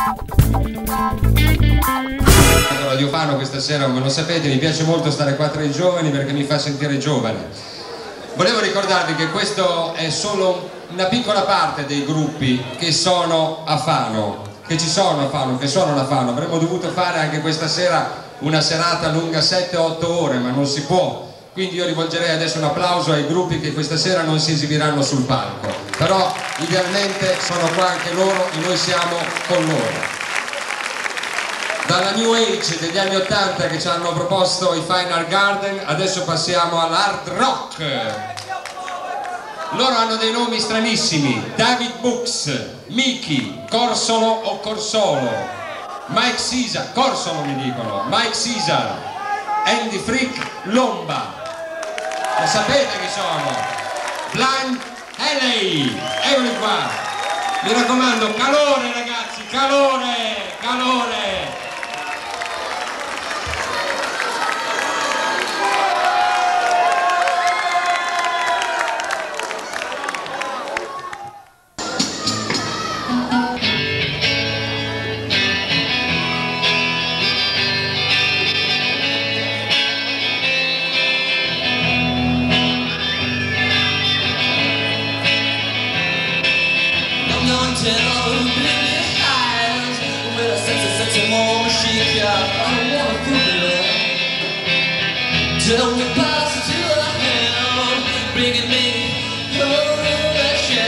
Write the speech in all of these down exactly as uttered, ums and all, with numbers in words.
Radio Fano questa sera, come lo sapete, mi piace molto stare qua tra i giovani perché mi fa sentire giovane. Volevo ricordarvi che questo è solo una piccola parte dei gruppi che sono a Fano, che ci sono a Fano, che sono a Fano. Avremmo dovuto fare anche questa sera una serata lunga sette otto ore, ma non si può. Quindi io rivolgerei adesso un applauso ai gruppi che questa sera non si esibiranno sul palco. Però idealmente sono qua anche loro e noi siamo con loro. Dalla New Age degli anni ottanta che ci hanno proposto i Final Garden, adesso passiamo all'hard rock. Loro hanno dei nomi stranissimi: David Brooks, Mickey, Corsolo o Corsolo, Mike Caesar, Corsolo mi dicono, Mike Caesar, Andy Frick, Lomba. Lo sapete chi sono? Blind Alley, eccoli qua. Mi raccomando, calore ragazzi, calore, calore. Tell me pass it to the hand, bringing me direction.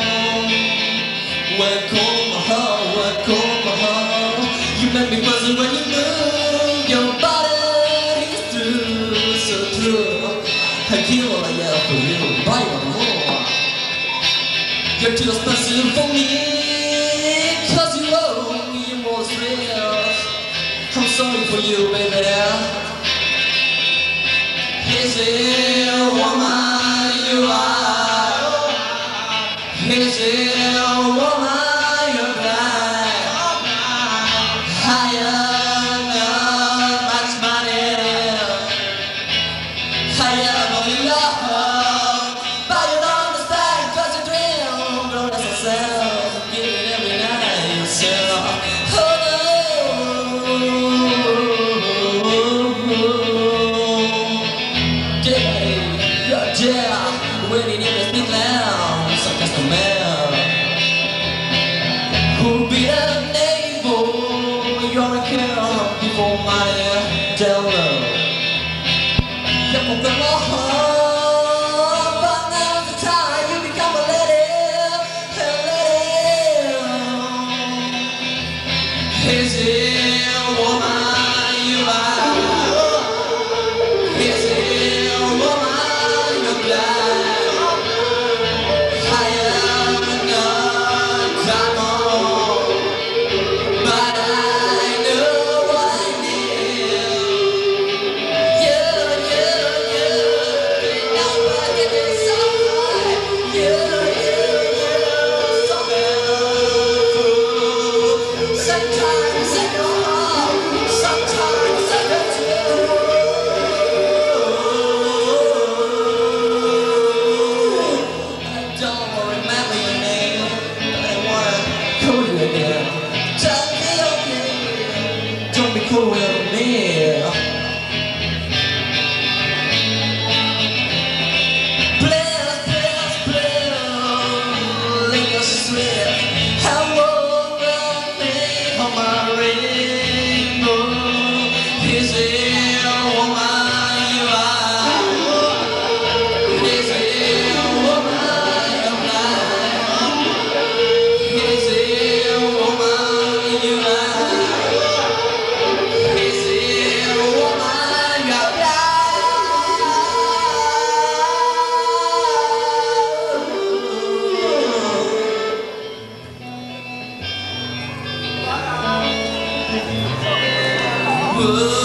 Welcome my heart, welcome my heart. You make me buzz when you move. Your body is true, so true. I feel like I am for you, buy one more. You're too special for me, cause you owe me more thrills. I'm sorry for you, baby. Is it a woman you are? Is it a woman you're blind? I am not much money. I am only love, but you don't understand, cause you dream, don't let yourself, give it every night yourself. Yeah, when you need to speak loud, some customer who'll be a neighbor, you're a care before my tell love. You're from the heart, but now's the time you become a lady, a lady. Is it a woman you are? Is it a woman? Cool with me. Please, please, please, leave your sweet. How old will me on my rainbow? Is it a woman you are? Is it a woman you're blind? Is it a woman you are? Whoa.